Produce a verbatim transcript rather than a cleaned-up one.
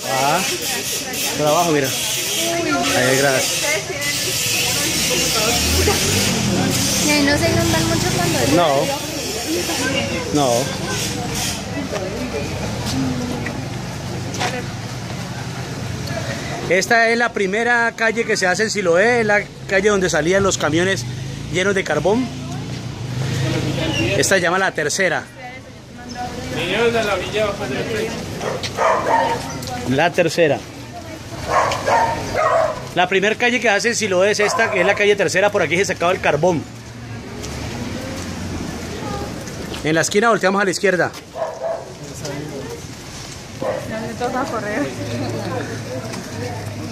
Ah, por abajo, mira. Ahí, gracias. Y ahí no se inundan mucho cuando es No. No. Esta es la primera calle que se hace en Siloé, es la calle donde salían los camiones llenos de carbón. Esta se llama la tercera. La tercera. La primera calle que hace en Siloé es esta, que es la calle tercera, por aquí se sacaba el carbón. En la esquina volteamos a la izquierda. No le toca correr.